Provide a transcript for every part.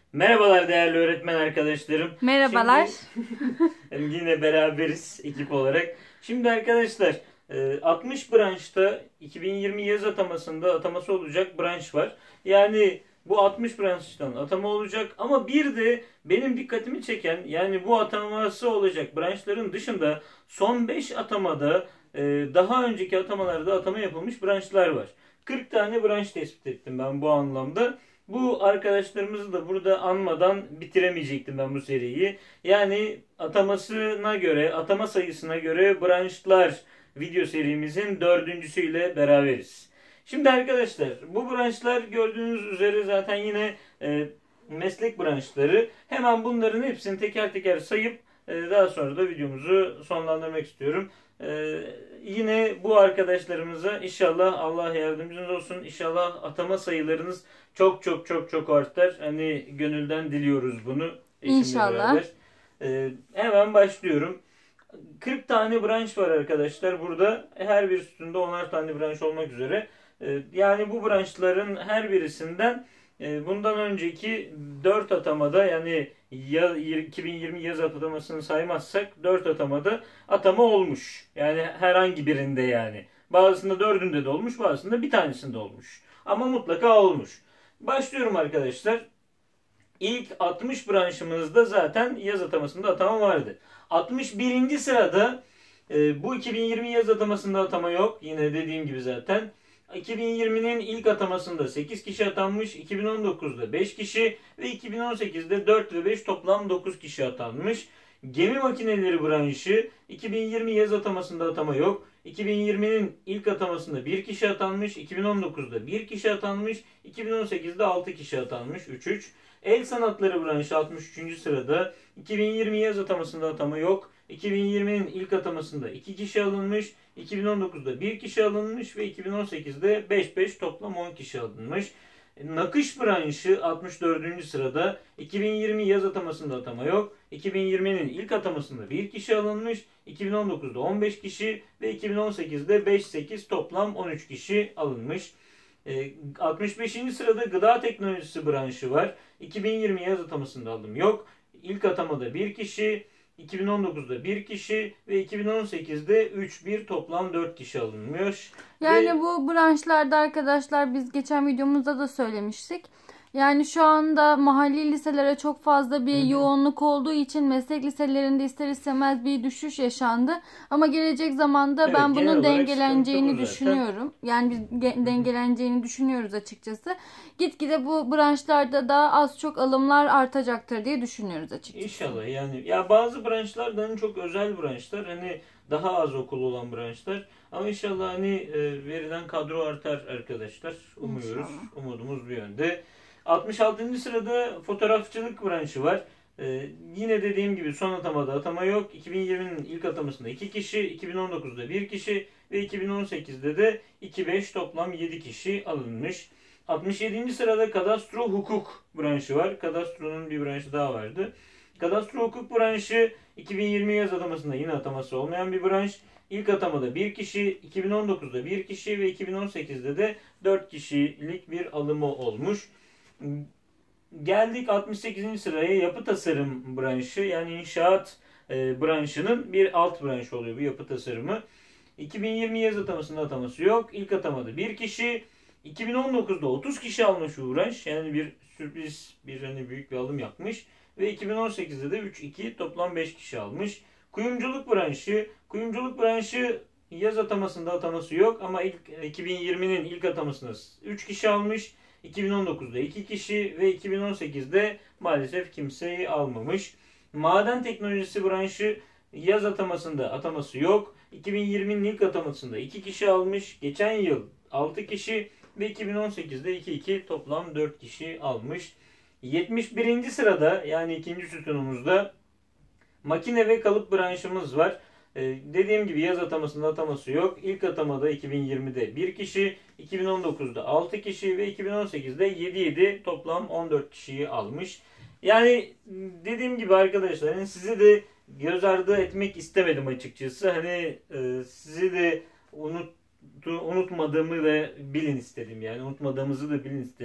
Merhabalar değerli öğretmen arkadaşlarım. Merhabalar. Şimdi yine beraberiz ekip olarak. Şimdi arkadaşlar 60 branşta 2020 yaz atamasında ataması olacak branş var. Yani bu 60 branştan atama olacak ama bir de benim dikkatimi çeken yani bu ataması olacak branşların dışında son 5 atamada daha önceki atamalarda atama yapılmış branşlar var. 40 tane branş tespit ettim ben bu anlamda. Bu arkadaşlarımızı da burada anmadan bitiremeyecektim ben bu seriyi. Yani atamasına göre, atama sayısına göre branşlar video serimizin dördüncüsüyle beraberiz. Şimdi arkadaşlar bu branşlar gördüğünüz üzere zaten yine meslek branşları. Hemen bunların hepsini teker teker sayıp daha sonra da videomuzu sonlandırmak istiyorum. Yine bu arkadaşlarımıza inşallah Allah yardımcınız olsun. İnşallah atama sayılarınız çok çok çok çok artar. Hani gönülden diliyoruz bunu eşimle İnşallah. beraber. Hemen başlıyorum. 40 tane branş var arkadaşlar burada. Her bir sütunda 10'ar tane branş olmak üzere. Yani bu branşların her birisinden bundan önceki 4 atamada yani 2020 yaz atamasını saymazsak 4 atamada atama olmuş. Yani herhangi birinde yani. Bazısında dördünde de olmuş, bazısında bir tanesinde olmuş. Ama mutlaka olmuş. Başlıyorum arkadaşlar. İlk 60 branşımızda zaten yaz atamasında atama vardı. 61. sırada bu 2020 yaz atamasında atama yok. Yine dediğim gibi zaten. 2020'nin ilk atamasında 8 kişi atanmış, 2019'da 5 kişi ve 2018'de 4 ve 5 toplam 9 kişi atanmış. Gemi makineleri branşı 2020 yaz atamasında atama yok. 2020'nin ilk atamasında 1 kişi atanmış, 2019'da 1 kişi atanmış, 2018'de 6 kişi atanmış, 3-3. El sanatları branşı 63. sırada. 2020 yaz atamasında atama yok. 2020'nin ilk atamasında 2 kişi alınmış. 2019'da 1 kişi alınmış ve 2018'de 5-5 toplam 10 kişi alınmış. Nakış branşı 64. sırada. 2020 yaz atamasında atama yok. 2020'nin ilk atamasında 1 kişi alınmış. 2019'da 15 kişi ve 2018'de 5-8 toplam 13 kişi alınmış. 65. sırada gıda teknolojisi branşı var. 2020 yaz atamasında alım yok. İlk atamada 1 kişi, 2019'da 1 kişi ve 2018'de 3-1 toplam 4 kişi alınmış. Yani bu branşlarda arkadaşlar biz geçen videomuzda da söylemiştik. Yani şu anda mahalli liselere çok fazla bir yoğunluk olduğu için meslek liselerinde ister istemez bir düşüş yaşandı. Ama gelecek zamanda Evet, ben genel bunun olarak dengeleneceğini sıkıntı bu zaten. düşünüyorum. Yani biz dengeleneceğini düşünüyoruz açıkçası. Gitgide bu branşlarda da az çok alımlar artacaktır diye düşünüyoruz açıkçası. İnşallah yani ya bazı branşlardan çok özel branşlar hani daha az okul olan branşlar ama inşallah hani verilen kadro artar arkadaşlar umuyoruz. İnşallah. Umudumuz bir yönde. 66. sırada fotoğrafçılık branşı var. Yine dediğim gibi son atamada atama yok. 2020'nin ilk atamasında 2 kişi, 2019'da 1 kişi ve 2018'de de 2-5 toplam 7 kişi alınmış. 67. sırada kadastro hukuk branşı var. Kadastronun bir branşı daha vardı. Kadastro hukuk branşı 2020 yaz atamasında yine ataması olmayan bir branş. İlk atamada 1 kişi, 2019'da 1 kişi ve 2018'de de 4 kişilik bir alımı olmuş. Geldik 68. sıraya yapı tasarım branşı yani inşaat branşının bir alt branşı oluyor bu yapı tasarımı. 2020 yaz atamasında ataması yok. İlk atamada 1 kişi, 2019'da 30 kişi almış bu branş. Yani bir sürpriz, bir hani büyük bir alım yapmış. Ve 2018'de de 3-2 toplam 5 kişi almış. Kuyumculuk branşı. Kuyumculuk branşı yaz atamasında ataması yok ama ilk 2020'nin ilk atamasında 3 kişi almış. 2019'da 2 kişi ve 2018'de maalesef kimseyi almamış. Maden teknolojisi branşı yaz atamasında ataması yok. 2020'nin ilk atamasında 2 kişi almış. Geçen yıl 6 kişi ve 2018'de 2-2 toplam 4 kişi almış. 71. sırada yani ikinci sütunumuzda makine ve kalıp branşımız var. Dediğim gibi yaz atamasında ataması yok. İlk atamada 2020'de 1 kişi, 2019'da 6 kişi ve 2018'de 7-7 toplam 14 kişiyi almış. Yani dediğim gibi arkadaşlar hani sizi de göz ardı etmek istemedim açıkçası. Hani sizi de unutmadığımı da bilin istedim. Yani unutmadığımızı da bilin istedim.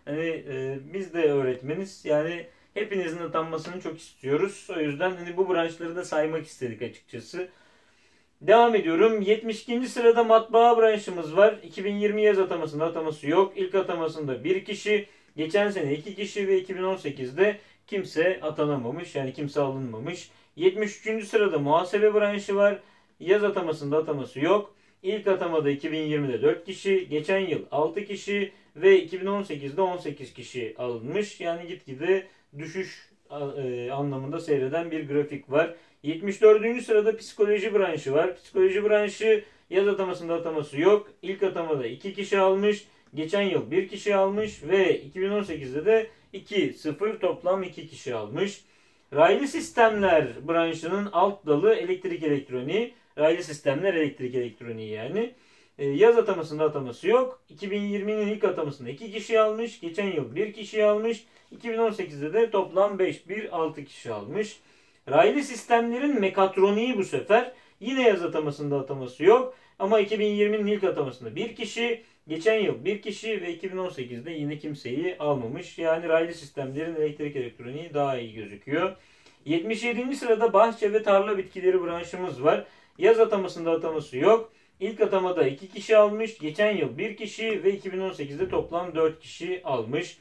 Hani biz de öğretmeniz. Yani hepinizin atanmasını çok istiyoruz. O yüzden hani bu branşları da saymak istedik açıkçası. Devam ediyorum. 72. sırada matbaa branşımız var. 2020 yaz atamasında ataması yok. İlk atamasında bir kişi, geçen sene 2 kişi ve 2018'de kimse atanamamış. Yani kimse alınmamış. 73. sırada muhasebe branşı var. Yaz atamasında ataması yok. İlk atamada 2020'de 4 kişi, geçen yıl 6 kişi ve 2018'de 18 kişi alınmış. Yani gitgide düşüş anlamında seyreden bir grafik var. 74. sırada psikoloji branşı var. Psikoloji branşı yaz atamasında ataması yok. İlk atamada 2 kişi almış. Geçen yıl 1 kişi almış ve 2018'de de 2-0 toplam 2 kişi almış. Raylı sistemler branşının alt dalı elektrik elektroniği. Raylı sistemler elektrik elektroniği yani. Yaz atamasında ataması yok. 2020'nin ilk atamasında 2 kişi almış. Geçen yıl 1 kişi almış. 2018'de de toplam 5-1-6 kişi almış. Raylı sistemlerin mekatroniği bu sefer yine yaz atamasında ataması yok. Ama 2020'nin ilk atamasında 1 kişi, geçen yıl 1 kişi ve 2018'de yine kimseyi almamış. Yani raylı sistemlerin elektrik elektroniği daha iyi gözüküyor. 77. sırada bahçe ve tarla bitkileri branşımız var. Yaz atamasında ataması yok. İlk atamada 2 kişi almış. Geçen yıl 1 kişi ve 2018'de toplam 4 kişi almış.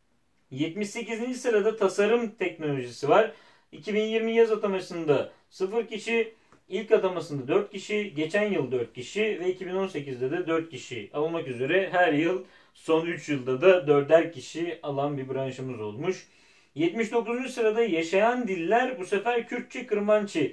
78. sırada tasarım teknolojisi var. 2020 yaz atamasında 0 kişi, ilk atamasında 4 kişi, geçen yıl 4 kişi ve 2018'de de 4 kişi almak üzere her yıl son 3 yılda da 4'er kişi alan bir branşımız olmuş. 79. sırada yaşayan diller, bu sefer Kürtçe Kırmançı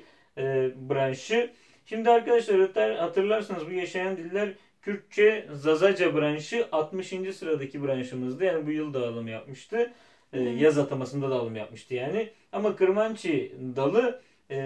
branşı. Şimdi arkadaşlar hatırlarsanız bu yaşayan diller Kürtçe Zazaca branşı 60. sıradaki branşımızdı. Yani bu yıl da alım yapmıştı. Yaz atamasında da alım yapmıştı yani. Ama Kırmançı dalı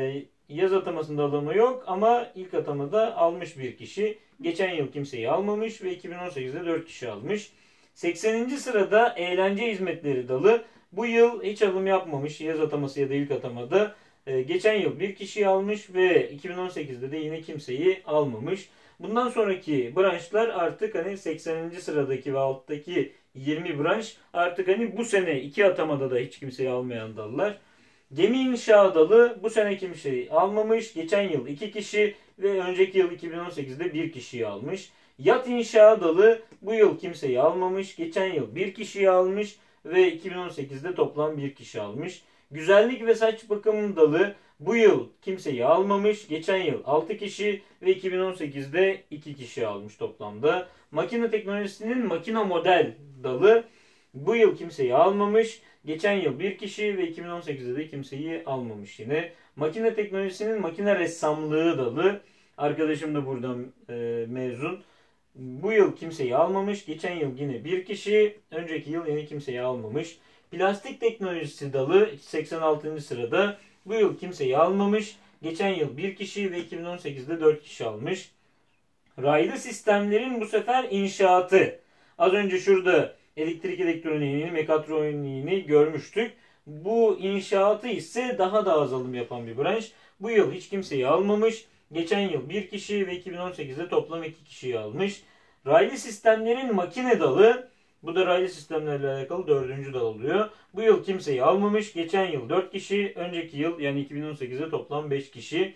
yaz atamasında alımı yok ama ilk atamada almış bir kişi. Geçen yıl kimseyi almamış ve 2018'de 4 kişi almış. 80. sırada eğlence hizmetleri dalı. Bu yıl hiç alım yapmamış yaz ataması ya da ilk atamada. Geçen yıl bir kişiyi almış ve 2018'de de yine kimseyi almamış. Bundan sonraki branşlar artık hani 80. sıradaki ve alttaki 20 branş artık hani bu sene 2 atamada da hiç kimseyi almayan dallar. Gemi inşa dalı bu sene kimseyi almamış. Geçen yıl 2 kişi ve önceki yıl 2018'de 1 kişiyi almış. Yat inşa dalı bu yıl kimseyi almamış. Geçen yıl 1 kişiyi almış ve 2018'de toplam 1 kişi almış. Güzellik ve saç bakım dalı bu yıl kimseyi almamış. Geçen yıl 6 kişi ve 2018'de 2 kişi almış toplamda. Makine teknolojisinin makine model dalı bu yıl kimseyi almamış. Geçen yıl 1 kişi ve 2018'de de kimseyi almamış yine. Makine teknolojisinin makine ressamlığı dalı. Arkadaşım da buradan mezun. Bu yıl kimseyi almamış. Geçen yıl yine 1 kişi. Önceki yıl yine kimseyi almamış. Plastik teknolojisi dalı 86. sırada. Bu yıl kimseyi almamış. Geçen yıl 1 kişi ve 2018'de 4 kişi almış. Raylı sistemlerin bu sefer inşaatı. Az önce şurada elektrik elektroniğini, mekatroniğini görmüştük. Bu inşaatı ise daha da az alım yapan bir branş. Bu yıl hiç kimseyi almamış. Geçen yıl 1 kişi ve 2018'de toplam 2 kişiyi almış. Raylı sistemlerin makine dalı. Bu da raylı sistemlerle alakalı 4. dal oluyor. Bu yıl kimseyi almamış. Geçen yıl 4 kişi. Önceki yıl yani 2018'de toplam 5 kişi.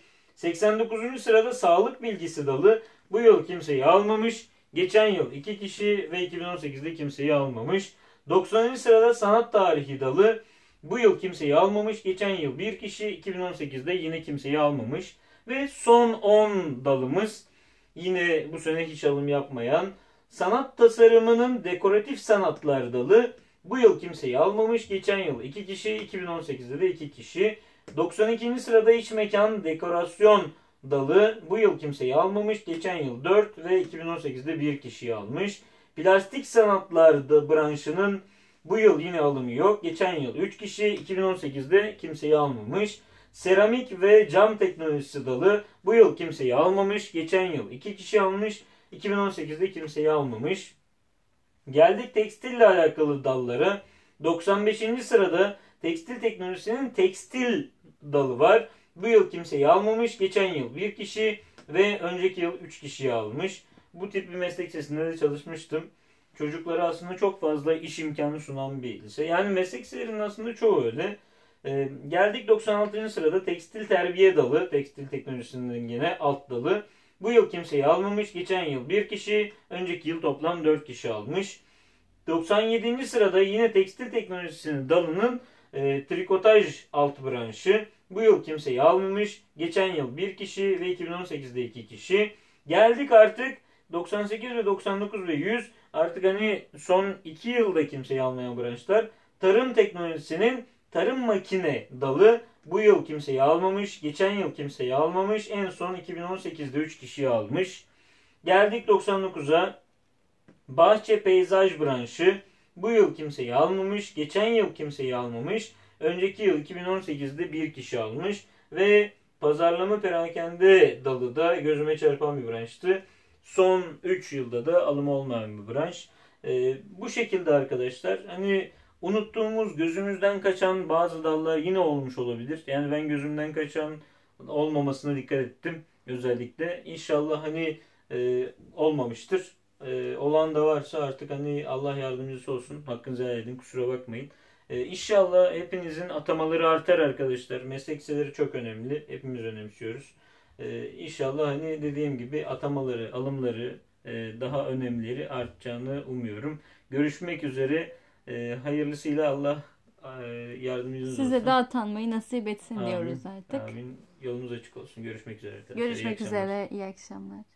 89. sırada sağlık bilgisi dalı. Bu yıl kimseyi almamış. Geçen yıl 2 kişi ve 2018'de kimseyi almamış. 90. sırada sanat tarihi dalı. Bu yıl kimseyi almamış. Geçen yıl 1 kişi, 2018'de yine kimseyi almamış. Ve son 10 dalımız yine bu sene hiç alım yapmayan sanat tasarımının dekoratif sanatlar dalı. Bu yıl kimseyi almamış. Geçen yıl 2 kişi, 2018'de de 2 kişi. 92. sırada iç mekan dekorasyon dalı. Bu yıl kimseyi almamış. Geçen yıl 4 ve 2018'de 1 kişiyi almış. Plastik sanatlar branşının bu yıl yine alımı yok. Geçen yıl 3 kişi, 2018'de kimseyi almamış. Seramik ve cam teknolojisi dalı bu yıl kimseyi almamış. Geçen yıl 2 kişi almış. 2018'de kimseyi almamış. Geldik tekstille alakalı dallara. 95. sırada tekstil teknolojisinin tekstil dalı var. Bu yıl kimseyi almamış. Geçen yıl 1 kişi ve önceki yıl 3 kişiyi almış. Bu tip bir meslek sesinde de çalışmıştım. çocuklara aslında çok fazla iş imkanı sunan bir lise. Yani meslek liselerinin aslında çoğu öyle. Geldik 96. sırada tekstil terbiye dalı, tekstil teknolojisinin yine alt dalı. Bu yıl kimseyi almamış. Geçen yıl bir kişi, önceki yıl toplam 4 kişi almış. 97. sırada yine tekstil teknolojisinin dalının trikotaj alt branşı. Bu yıl kimseyi almamış. Geçen yıl bir kişi ve 2018'de 2 kişi. Geldik artık 98 ve 99 ve 100. Artık hani son 2 yılda kimseyi almayan branşlar. Tarım teknolojisinin tarım makine dalı. Bu yıl kimseyi almamış. Geçen yıl kimseyi almamış. En son 2018'de 3 kişiyi almış. Geldik 99'a. Bahçe peyzaj branşı. Bu yıl kimseyi almamış. Geçen yıl kimseyi almamış. Önceki yıl 2018'de bir kişi almış. Ve pazarlama perakende dalı da gözüme çarpan bir branştı. Son 3 yılda da alımı olmayan bir branş. Bu şekilde arkadaşlar. Hani unuttuğumuz, gözümüzden kaçan bazı dallar yine olmuş olabilir. Yani ben gözümden kaçan olmamasına dikkat ettim özellikle. İnşallah hani olmamıştır. Olan da varsa artık hani Allah yardımcısı olsun. Hakkınızı helal edin. Kusura bakmayın. İnşallah hepinizin atamaları artar arkadaşlar. Meslek liseleri çok önemli. Hepimiz önemsiyoruz. İnşallah hani dediğim gibi atamaları, alımları daha önemlileri artacağını umuyorum. Görüşmek üzere. Hayırlısıyla Allah yardımcınız olsun. Size de atanmayı nasip etsin Amin. diyoruz artık. Amin. Yolunuz açık olsun. Görüşmek üzere arkadaşlar. Görüşmek üzere. İyi akşamlar.